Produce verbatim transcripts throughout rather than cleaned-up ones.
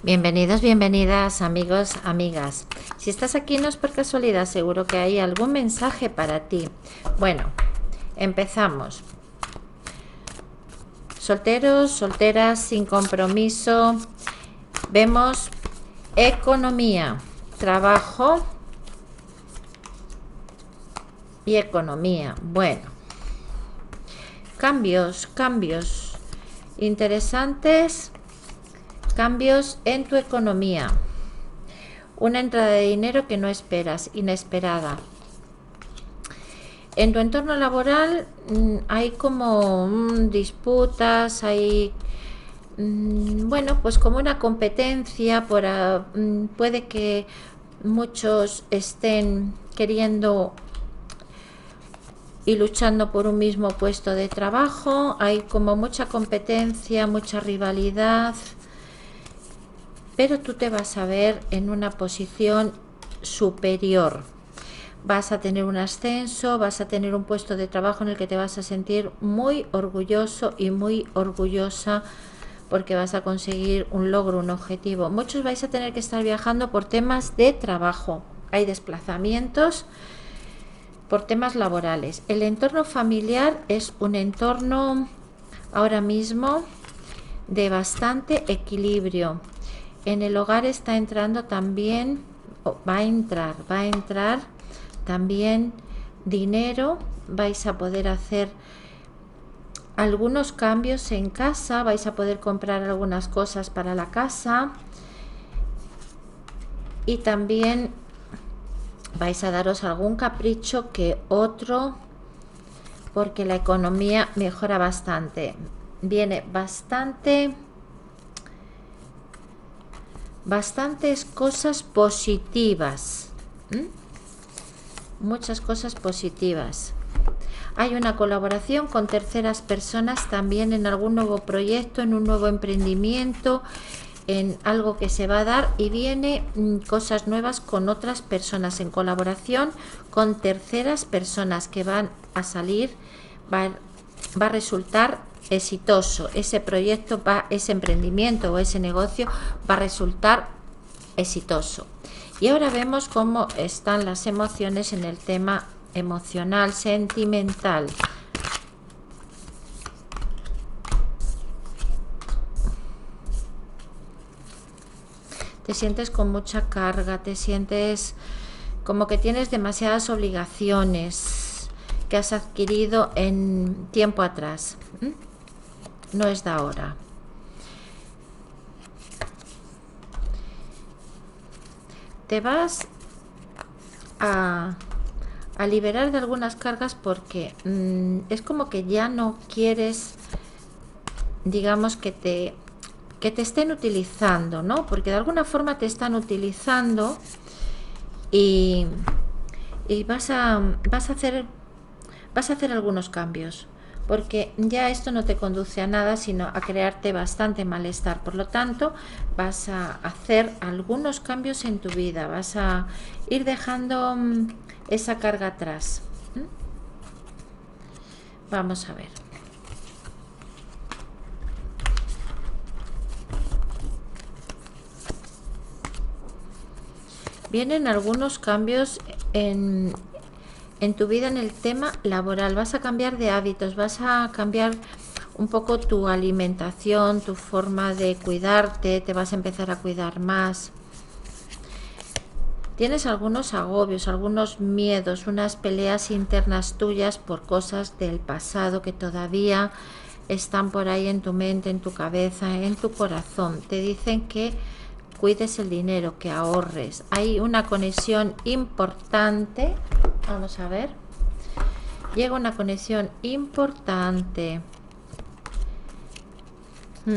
Bienvenidos, bienvenidas, amigos, amigas. Si estás aquí no es por casualidad, seguro que hay algún mensaje para ti. Bueno, empezamos. Solteros, solteras, sin compromiso. Vemos economía, trabajo y economía. Bueno, cambios, cambios interesantes. Cambios en tu economía. Una entrada de dinero que no esperas, inesperada. En tu entorno laboral mmm, hay como mmm, disputas, hay, mmm, bueno, pues como una competencia. Por, uh, mmm, puede que muchos estén queriendo y luchando por un mismo puesto de trabajo. Hay como mucha competencia, mucha rivalidad. Pero tú te vas a ver en una posición superior. Vas a tener un ascenso, vas a tener un puesto de trabajo en el que te vas a sentir muy orgulloso y muy orgullosa porque vas a conseguir un logro, un objetivo. Muchos vais a tener que estar viajando por temas de trabajo. Hay desplazamientos por temas laborales. El entorno familiar es un entorno ahora mismo de bastante equilibrio. En el hogar está entrando también, oh, va a entrar, va a entrar también dinero. Vais a poder hacer algunos cambios en casa, vais a poder comprar algunas cosas para la casa y también vais a daros algún capricho que otro, porque la economía mejora bastante. Viene bastante... bastantes cosas positivas. ¿Mm? Muchas cosas positivas. Hay una colaboración con terceras personas también en algún nuevo proyecto, en un nuevo emprendimiento, en algo que se va a dar, y viene mm, cosas nuevas con otras personas, en colaboración con terceras personas que van a salir, va, va a resultar exitoso. Ese proyecto, va, ese emprendimiento o ese negocio va a resultar exitoso. Y ahora vemos cómo están las emociones en el tema emocional, sentimental. Te sientes con mucha carga, te sientes como que tienes demasiadas obligaciones que has adquirido en tiempo atrás. ¿Mm? No es de ahora. Te vas a, a liberar de algunas cargas porque mmm, es como que ya no quieres, digamos, que te, que te estén utilizando, ¿no? Porque de alguna forma te están utilizando y, y vas a, vas a hacer, vas a hacer algunos cambios. Porque ya esto no te conduce a nada, sino a crearte bastante malestar. Por lo tanto, vas a hacer algunos cambios en tu vida, vas a ir dejando um, esa carga atrás. ¿Mm? Vamos a ver. Vienen algunos cambios en... en tu vida en el tema laboral. Vas a cambiar de hábitos, vas a cambiar un poco tu alimentación, tu forma de cuidarte, te vas a empezar a cuidar más. Tienes algunos agobios, algunos miedos, unas peleas internas tuyas por cosas del pasado que todavía están por ahí en tu mente, en tu cabeza, en tu corazón. Te dicen que cuides el dinero, que ahorres. Hay una conexión importante. Vamos a ver. Llega una conexión importante. Hmm.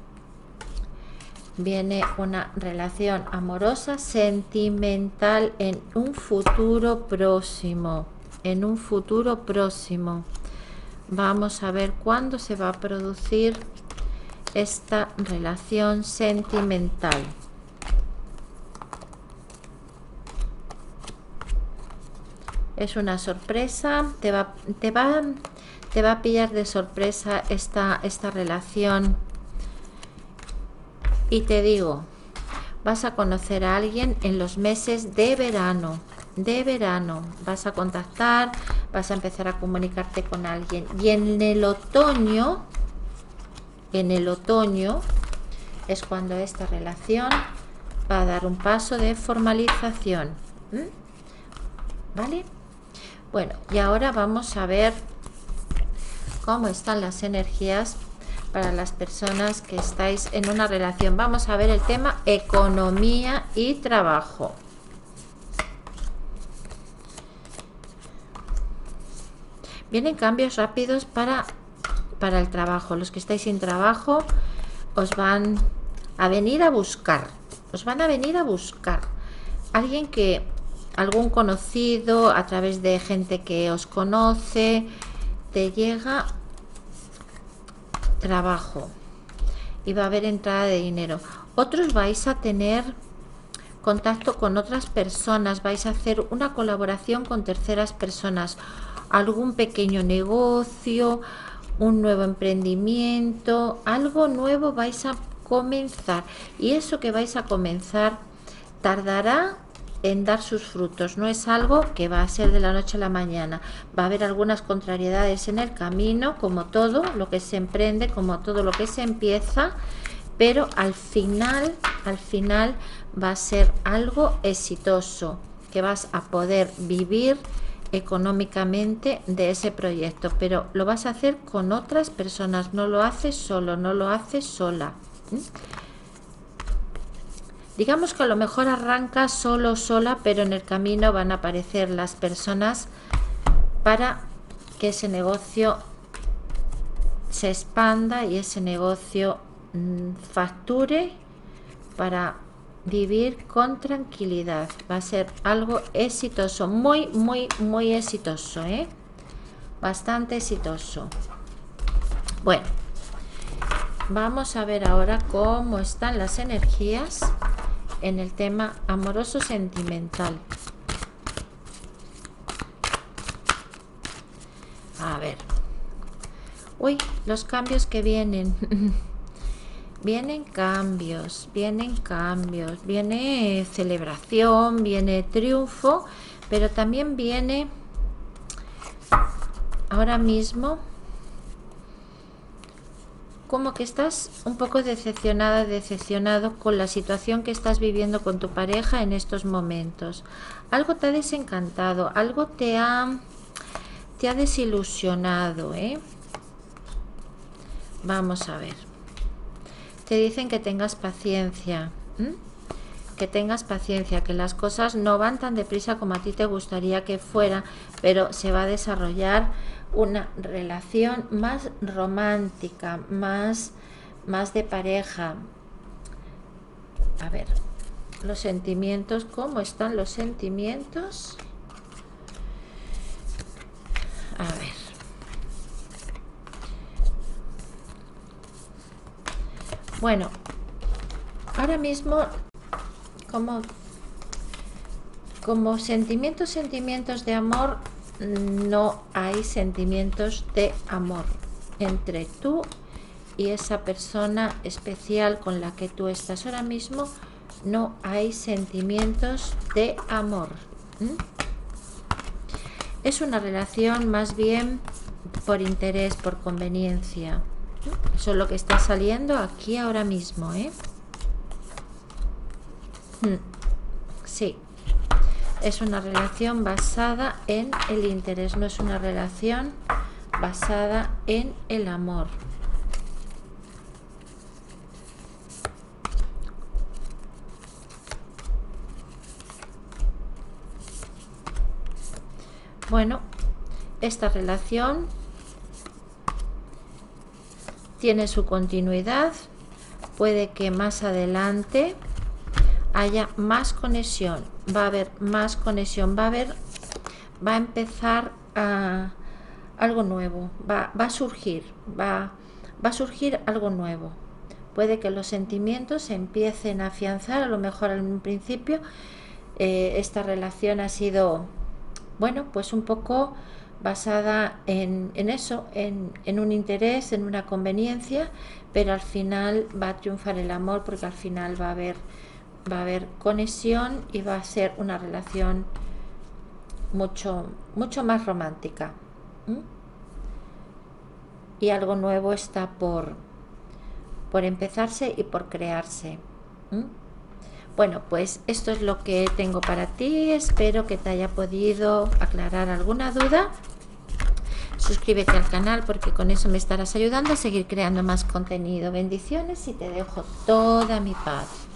Viene una relación amorosa, sentimental en un futuro próximo. En un futuro próximo. Vamos a ver cuándo se va a producir esta relación sentimental. Es una sorpresa, te va, te va, te va a pillar de sorpresa esta, esta relación. Y te digo, vas a conocer a alguien en los meses de verano, de verano, vas a contactar, vas a empezar a comunicarte con alguien. Y en el otoño, en el otoño es cuando esta relación va a dar un paso de formalización. ¿Mm? ¿Vale? Bueno, y ahora vamos a ver cómo están las energías para las personas que estáis en una relación. Vamos a ver el tema economía y trabajo. Vienen cambios rápidos para, para el trabajo. Los que estáis sin trabajo os van a venir a buscar. Os van a venir a buscar. Alguien que, algún conocido, a través de gente que os conoce, te llega trabajo y va a haber entrada de dinero. Otros vais a tener contacto con otras personas, vais a hacer una colaboración con terceras personas, algún pequeño negocio, un nuevo emprendimiento, algo nuevo vais a comenzar, y eso que vais a comenzar tardará en dar sus frutos. No es algo que va a ser de la noche a la mañana. Va a haber algunas contrariedades en el camino, como todo lo que se emprende, como todo lo que se empieza, pero al final, al final va a ser algo exitoso, que vas a poder vivir económicamente de ese proyecto, pero lo vas a hacer con otras personas, no lo haces solo, no lo haces sola. ¿Mm? Digamos que a lo mejor arranca solo, sola, pero en el camino van a aparecer las personas para que ese negocio se expanda y ese negocio mmm, facture para vivir con tranquilidad. Va a ser algo exitoso, muy, muy, muy exitoso, ¿eh? Bastante exitoso. Bueno, vamos a ver ahora cómo están las energías en el tema amoroso sentimental. A ver. Uy, los cambios que vienen. Vienen cambios, vienen cambios, viene celebración, viene triunfo, pero también viene ahora mismo como que estás un poco decepcionada, decepcionado con la situación que estás viviendo con tu pareja en estos momentos. Algo te ha desencantado, algo te ha, te ha desilusionado, ¿eh? Vamos a ver. Te dicen que tengas paciencia, ¿m? que tengas paciencia, que las cosas no van tan deprisa como a ti te gustaría que fuera, pero se va a desarrollar una relación más romántica, más, más de pareja. A ver, los sentimientos, ¿cómo están los sentimientos? A ver. Bueno, ahora mismo como, como sentimientos, sentimientos de amor, no hay sentimientos de amor entre tú y esa persona especial con la que tú estás ahora mismo. No hay sentimientos de amor. ¿Mm? Es una relación más bien por interés, por conveniencia. Eso es lo que está saliendo aquí ahora mismo, ¿eh? Sí. Es una relación basada en el interés, no es una relación basada en el amor. Bueno, esta relación tiene su continuidad, puede que más adelante haya más conexión, va a haber más conexión, va a haber, va a empezar a, algo nuevo, va, va a surgir, va, va a surgir algo nuevo. Puede que los sentimientos se empiecen a afianzar, a lo mejor en un principio eh, esta relación ha sido, bueno, pues un poco basada en, en eso, en, en un interés, en una conveniencia, pero al final va a triunfar el amor, porque al final va a haber va a haber conexión y va a ser una relación mucho, mucho más romántica. ¿Mm? Y algo nuevo está por, por empezarse y por crearse. ¿Mm? Bueno, pues esto es lo que tengo para ti. Espero que te haya podido aclarar alguna duda. Suscríbete al canal porque con eso me estarás ayudando a seguir creando más contenido. Bendiciones y te dejo toda mi paz.